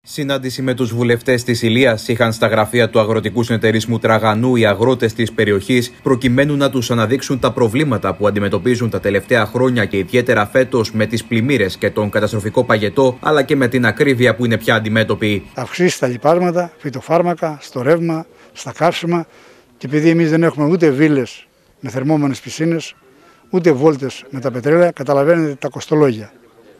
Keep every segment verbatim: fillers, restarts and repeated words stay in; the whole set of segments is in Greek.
Συνάντηση με τους βουλευτές της Ηλίας είχαν στα γραφεία του Αγροτικού Συνεταιρισμού Τραγανού οι αγρότες της περιοχής, προκειμένου να τους αναδείξουν τα προβλήματα που αντιμετωπίζουν τα τελευταία χρόνια και ιδιαίτερα φέτος με τις πλημμύρες και τον καταστροφικό παγετό, αλλά και με την ακρίβεια που είναι πια αντιμέτωπη. Αυξήσεις στα λιπάσματα, φυτοφάρμακα, στο ρεύμα, στα καύσιμα, και επειδή εμείς δεν έχουμε ούτε βίλες με θερμόμενες πισίνες, ούτε βόλτες με τα πετρέλαια, καταλαβαίνετε τα κοστολόγια.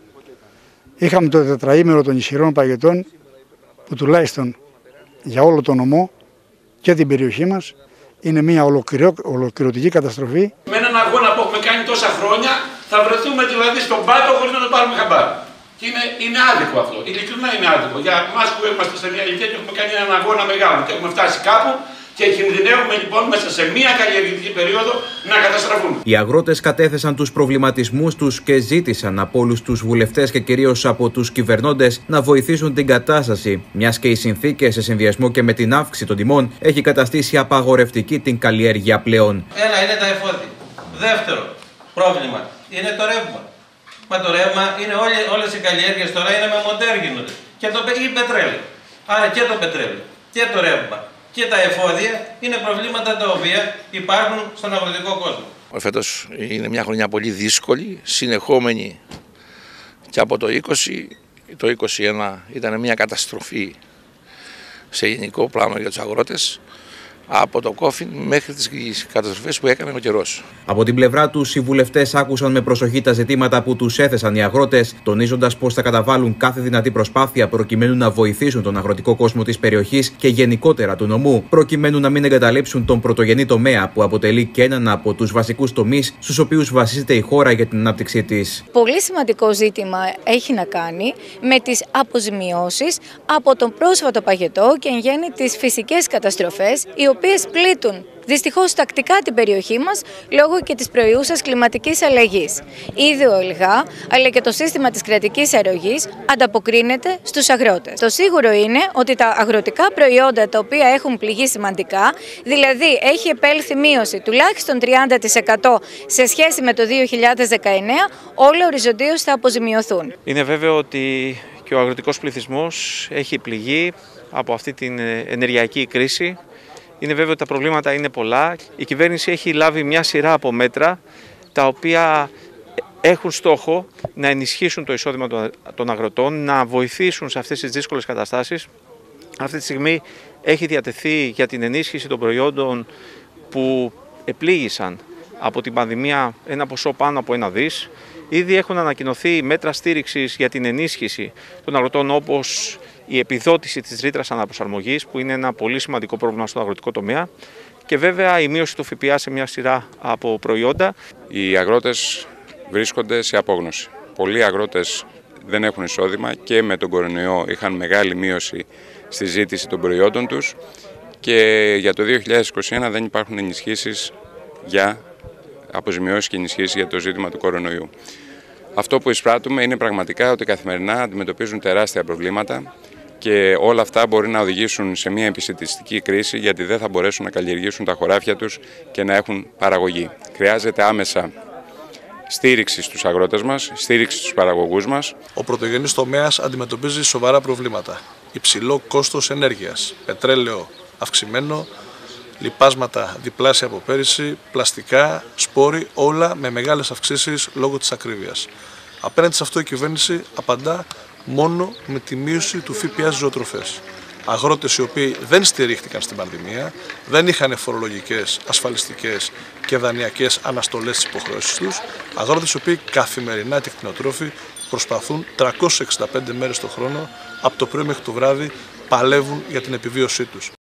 Είχαμε το τετραήμερο των ισχυρών παγετών που τουλάχιστον για όλο τον νομό και την περιοχή μας είναι μια ολοκληρω... ολοκληρωτική καταστροφή. Με έναν αγώνα που έχουμε κάνει τόσα χρόνια θα βρεθούμε δηλαδή στον πάτο χωρίς να το πάρουμε χαμπάρι. Και είναι, είναι άδικο αυτό, ειλικρινά είναι άδικο. Για εμάς που είμαστε σε μια ηλικία και έχουμε κάνει έναν αγώνα μεγάλο και έχουμε φτάσει κάπου. Και κινδυνεύουμε λοιπόν μέσα σε μία καλλιεργητική περίοδο να καταστραφούν. Οι αγρότες κατέθεσαν τους προβληματισμούς τους και ζήτησαν από όλους τους βουλευτές και κυρίως από τους κυβερνώντες να βοηθήσουν την κατάσταση, μιας και οι συνθήκες σε συνδυασμό και με την αύξηση των τιμών έχει καταστήσει απαγορευτική την καλλιέργεια πλέον. Ένα είναι τα εφόδια. Δεύτερο πρόβλημα είναι το ρεύμα. Μα το ρεύμα είναι όλες οι καλλιέργειες τώρα είναι με μοτέρ γίνονται. Και το ή πετρέλαιο. Άρα και το πετρέλαιο και το ρεύμα και τα εφόδια είναι προβλήματα τα οποία υπάρχουν στον αγροτικό κόσμο. Φέτος είναι μια χρονιά πολύ δύσκολη, συνεχόμενη και από το είκοσι, το είκοσι ένα ήταν μια καταστροφή σε γενικό πλάνο για τους αγρότες, από το κόφιν μέχρι τις καταστροφές που έκανε ο καιρός. Από την πλευρά τους, οι βουλευτές άκουσαν με προσοχή τα ζητήματα που τους έθεσαν οι αγρότες, τονίζοντας πως θα καταβάλουν κάθε δυνατή προσπάθεια προκειμένου να βοηθήσουν τον αγροτικό κόσμο της περιοχής και γενικότερα του νομού, προκειμένου να μην εγκαταλείψουν τον πρωτογενή τομέα που αποτελεί και έναν από τους βασικούς τομείς στους οποίους βασίζεται η χώρα για την ανάπτυξή της. Πολύ σημαντικό ζήτημα έχει να κάνει με τις αποζημιώσεις από τον πρόσφατο παγετό και εν γέννη τις φυσικές καταστροφές, οι οποίες πλήττουν δυστυχώς τακτικά την περιοχή μας λόγω και της προϊούσας κλιματικής αλλαγής. Ήδη ο ΕΛΓΑ αλλά και το σύστημα της κρατικής αρρωγής ανταποκρίνεται στους αγρότες. Το σίγουρο είναι ότι τα αγροτικά προϊόντα τα οποία έχουν πληγεί σημαντικά, δηλαδή έχει επέλθει μείωση τουλάχιστον τριάντα τοις εκατό σε σχέση με το δύο χιλιάδες δεκαεννέα, όλα οριζοντίως θα αποζημιωθούν. Είναι βέβαιο ότι και ο αγροτικός πληθυσμός έχει πληγεί από αυτή την ενεργειακή κρίση. Είναι βέβαιο ότι τα προβλήματα είναι πολλά. Η κυβέρνηση έχει λάβει μια σειρά από μέτρα τα οποία έχουν στόχο να ενισχύσουν το εισόδημα των αγροτών, να βοηθήσουν σε αυτές τις δύσκολες καταστάσεις. Αυτή τη στιγμή έχει διατεθεί για την ενίσχυση των προϊόντων που επλήγησαν από την πανδημία ένα ποσό πάνω από ένα δις. Ήδη έχουν ανακοινωθεί μέτρα στήριξης για την ενίσχυση των αγροτών, όπως η επιδότηση της ρήτρας αναπροσαρμογής, που είναι ένα πολύ σημαντικό πρόβλημα στον αγροτικό τομέα, και βέβαια η μείωση του ΦΠΑ σε μια σειρά από προϊόντα. Οι αγρότες βρίσκονται σε απόγνωση. Πολλοί αγρότες δεν έχουν εισόδημα και με τον κορονοϊό είχαν μεγάλη μείωση στη ζήτηση των προϊόντων τους και για το δύο χιλιάδες είκοσι ένα δεν υπάρχουν ενισχύσεις για αποζημιώσεις και ενισχύσεις για το ζήτημα του κορονοϊού. Αυτό που εισπράττουμε είναι πραγματικά ότι καθημερινά αντιμετωπίζουν τεράστια προβλήματα και όλα αυτά μπορεί να οδηγήσουν σε μια επισιτιστική κρίση, γιατί δεν θα μπορέσουν να καλλιεργήσουν τα χωράφια τους και να έχουν παραγωγή. Χρειάζεται άμεσα στήριξη στους αγρότες μας, στήριξη στους παραγωγούς μας. Ο πρωτογενής τομέας αντιμετωπίζει σοβαρά προβλήματα. Υψηλό κόστος ενέργειας, πετρέλαιο αυξημένο, λιπάσματα διπλάσια από πέρυσι, πλαστικά, σπόροι, όλα με μεγάλες αυξήσεις λόγω της ακρίβειας. Απέναντι σε αυτό η κυβέρνηση απαντά μόνο με τη μείωση του ΦΠΑ στις ζωοτροφές. Αγρότες οι οποίοι δεν στηρίχτηκαν στην πανδημία, δεν είχαν φορολογικές, ασφαλιστικές και δανειακές αναστολές στις υποχρεώσεις τους, αγρότες οι οποίοι καθημερινά και κτηνοτρόφοι προσπαθούν τριακόσιες εξήντα πέντε μέρες το χρόνο, από το πρωί μέχρι το βράδυ, παλεύουν για την επιβίωσή τους.